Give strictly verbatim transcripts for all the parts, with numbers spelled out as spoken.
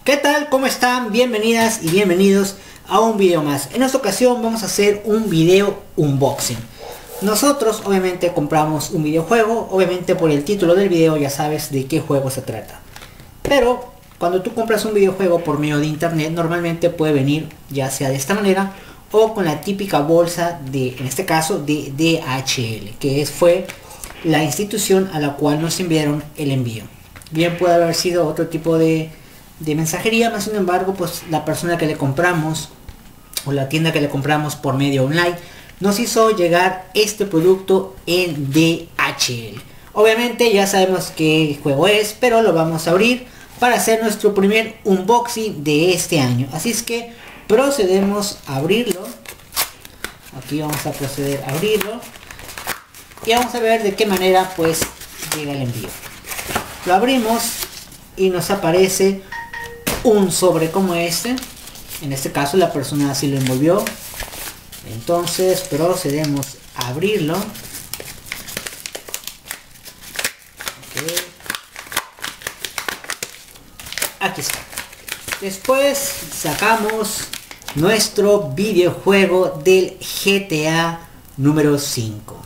¿Qué tal? ¿Cómo están? Bienvenidas y bienvenidos a un video más. En esta ocasión vamos a hacer un video unboxing. Nosotros obviamente compramos un videojuego, obviamente por el título del video ya sabes de qué juego se trata. Pero cuando tú compras un videojuego por medio de internet normalmente puede venir ya sea de esta manera o con la típica bolsa de, en este caso, de D H L, que es, fue la institución a la cual nos enviaron el envío. Bien puede haber sido otro tipo de de mensajería, más sin embargo pues la persona que le compramos o la tienda que le compramos por medio online nos hizo llegar este producto en D H L. Obviamente ya sabemos qué juego es, pero lo vamos a abrir para hacer nuestro primer unboxing de este año. Así es que procedemos a abrirlo. Aquí vamos a proceder a abrirlo y vamos a ver de qué manera pues llega el envío. Lo abrimos y nos aparece un sobre como este. En este caso la persona así lo envolvió. Entonces procedemos a abrirlo. Okay. Aquí está. Después sacamos nuestro videojuego del G T A número cinco.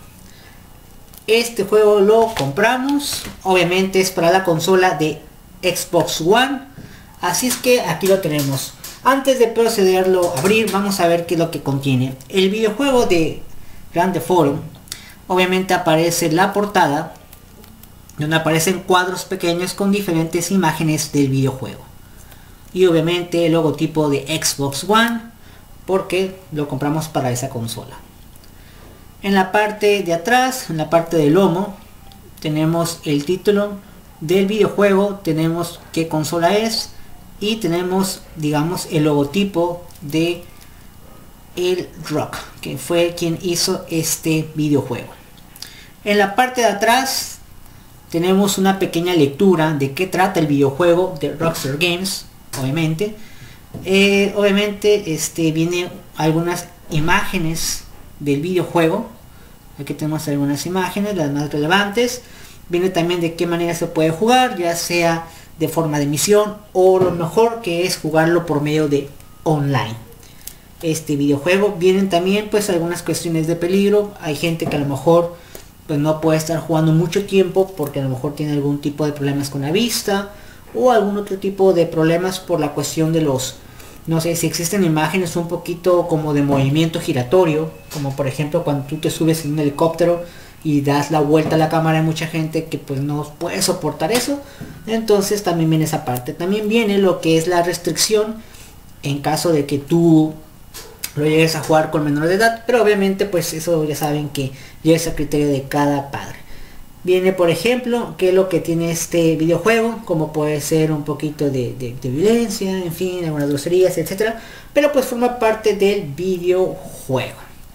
Este juego lo compramos, obviamente es para la consola de Xbox One. Así es que aquí lo tenemos. Antes de procederlo a abrir, vamos a ver qué es lo que contiene. El videojuego de Grand Theft Auto, obviamente aparece la portada, donde aparecen cuadros pequeños con diferentes imágenes del videojuego. Y obviamente el logotipo de Xbox One, porque lo compramos para esa consola. En la parte de atrás, en la parte del lomo, tenemos el título del videojuego, tenemos qué consola es y tenemos, digamos, el logotipo de el Rock, que fue quien hizo este videojuego. En la parte de atrás tenemos una pequeña lectura de qué trata el videojuego de Rockstar Games, obviamente. Eh, obviamente este viene algunas imágenes del videojuego. Aquí tenemos algunas imágenes, las más relevantes. Viene también de qué manera se puede jugar, ya sea de forma de misión o lo mejor que es jugarlo por medio de online. Este videojuego vienen también pues algunas cuestiones de peligro. Hay gente que a lo mejor pues no puede estar jugando mucho tiempo porque a lo mejor tiene algún tipo de problemas con la vista o algún otro tipo de problemas por la cuestión de los, no sé si existen imágenes un poquito como de movimiento giratorio, como por ejemplo cuando tú te subes en un helicóptero y das la vuelta a la cámara. Hay mucha gente que pues no puede soportar eso, entonces también viene esa parte. También viene lo que es la restricción en caso de que tú lo llegues a jugar con menor de edad, pero obviamente pues eso ya saben que ya es a criterio de cada padre. Viene por ejemplo qué es lo que tiene este videojuego, como puede ser un poquito de, de, de violencia, en fin, algunas groserías, etcétera, pero pues forma parte del videojuego.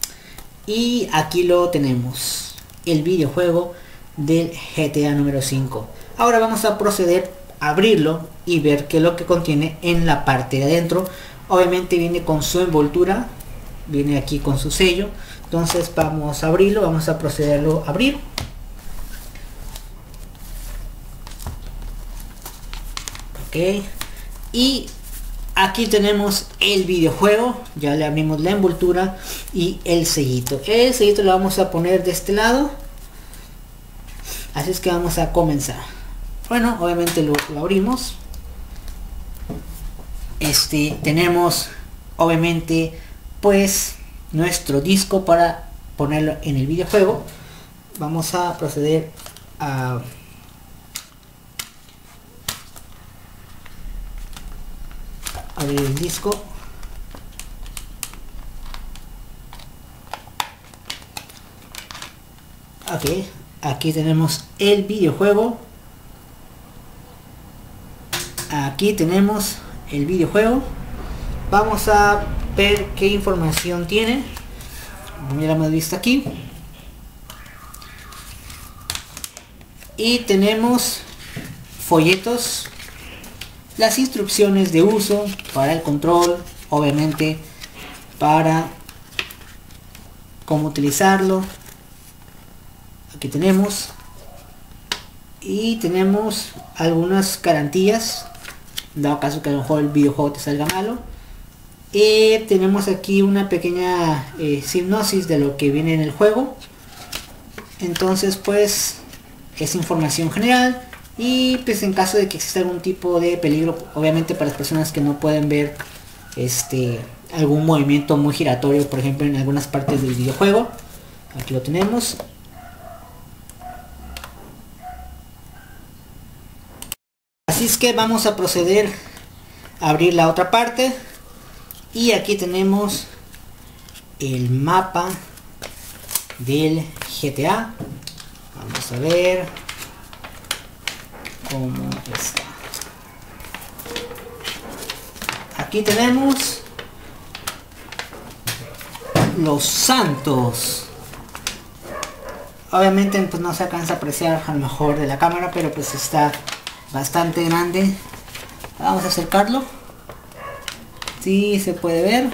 Y aquí lo tenemos, el videojuego del G T A número cinco. Ahora vamos a proceder a abrirlo y ver qué es lo que contiene en la parte de adentro. Obviamente viene con su envoltura, viene aquí con su sello. Entonces vamos a abrirlo, vamos a procederlo a abrir. Ok, y aquí tenemos el videojuego, ya le abrimos la envoltura y el sellito. El sellito lo vamos a poner de este lado. Así es que vamos a comenzar. Bueno, obviamente lo, lo abrimos. Este, tenemos obviamente pues nuestro disco para ponerlo en el videojuego. Vamos a proceder a abrir el disco. Ok, aquí tenemos el videojuego. Aquí tenemos el videojuego. Vamos a ver qué información tiene. Ya la hemos visto aquí. Y tenemos folletos, las instrucciones de uso para el control, obviamente para cómo utilizarlo. Aquí tenemos y tenemos algunas garantías dado caso que a lo mejor el videojuego te salga malo. Eh, tenemos aquí una pequeña eh, sinopsis de lo que viene en el juego. Entonces pues es información general, y pues en caso de que exista algún tipo de peligro, obviamente para las personas que no pueden ver este algún movimiento muy giratorio, por ejemplo en algunas partes del videojuego, aquí lo tenemos. Así es que vamos a proceder a abrir la otra parte, y aquí tenemos el mapa del G T A. Vamos a ver cómo está. Aquí tenemos Los Santos. Obviamente pues no se alcanza a apreciar a lo mejor de la cámara, pero pues está bastante grande. Vamos a acercarlo. Sí se puede ver.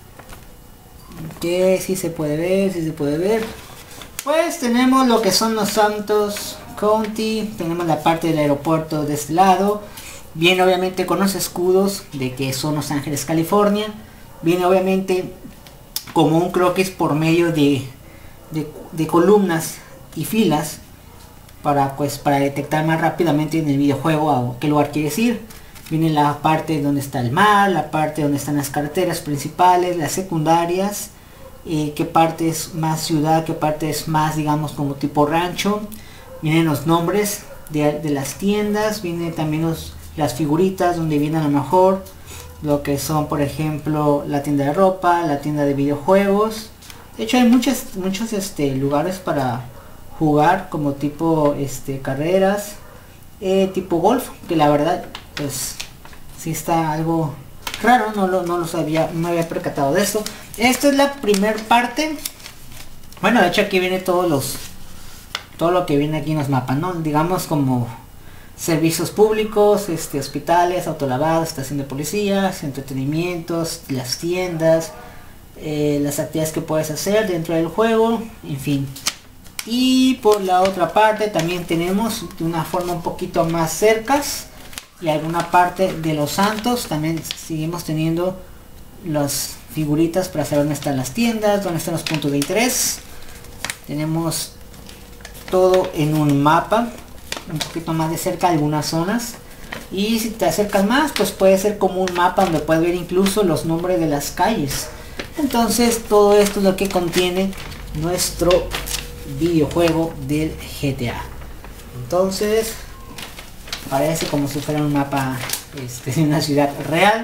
Que sí se puede ver, sí se puede ver. Pues tenemos lo que son Los Santos County. Tenemos la parte del aeropuerto de este lado. Viene obviamente con los escudos de que son Los Ángeles, California. Viene obviamente como un croquis por medio de, de, de columnas y filas, para pues para detectar más rápidamente en el videojuego a qué lugar quieres ir. Viene la parte donde está el mar, la parte donde están las carreteras principales, las secundarias, eh, qué parte es más ciudad, qué parte es más, digamos, como tipo rancho. Vienen los nombres de, de las tiendas, vienen también los, las figuritas donde vienen a lo mejor lo que son, por ejemplo, la tienda de ropa, la tienda de videojuegos. De hecho hay muchos, muchos este, lugares para jugar, como tipo este, carreras, eh, tipo golf, que la verdad pues sí está algo raro, no lo, no lo sabía, no me había percatado de esto. Esta es la primer parte. Bueno, de hecho aquí viene todos los todo lo que viene aquí en los mapas, ¿no? Digamos como servicios públicos, este, hospitales, autolavado, estación de policías, entretenimientos, las tiendas, eh, las actividades que puedes hacer dentro del juego, en fin. Y por la otra parte también tenemos de una forma un poquito más cercas y alguna parte de Los Santos. También seguimos teniendo las figuritas para saber dónde están las tiendas, dónde están los puntos de interés. Tenemos todo en un mapa, un poquito más de cerca algunas zonas, y si te acercas más pues puede ser como un mapa donde puedes ver incluso los nombres de las calles. Entonces todo esto es lo que contiene nuestro videojuego del G T A. Entonces parece como si fuera un mapa este, de una ciudad real.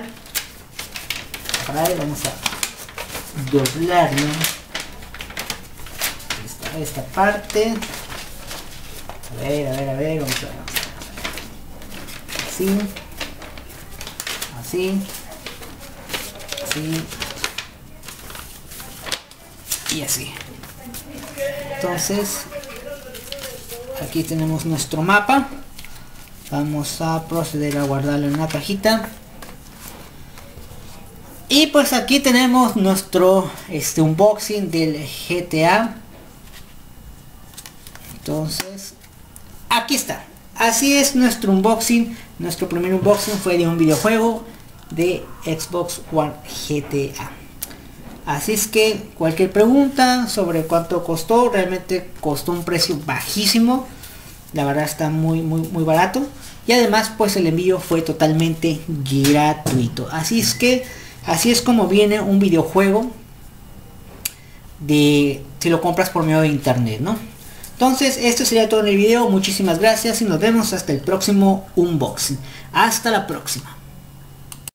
Para ahí vamos a doblarlo esta, esta parte. A ver, a ver, a ver, vamos a ver, vamos a ver. Así, así, así y así. Entonces aquí tenemos nuestro mapa. Vamos a proceder a guardarlo en una cajita. Y pues aquí tenemos nuestro este unboxing del G T A. Entonces aquí está. Así es nuestro unboxing. Nuestro primer unboxing fue de un videojuego de Xbox One G T A. Así es que cualquier pregunta sobre cuánto costó, realmente costó un precio bajísimo. La verdad está muy muy muy barato. Y además pues el envío fue totalmente gratuito. Así es que así es como viene un videojuego de si lo compras por medio de internet, ¿no? Entonces esto sería todo en el video. Muchísimas gracias y nos vemos hasta el próximo unboxing. Hasta la próxima.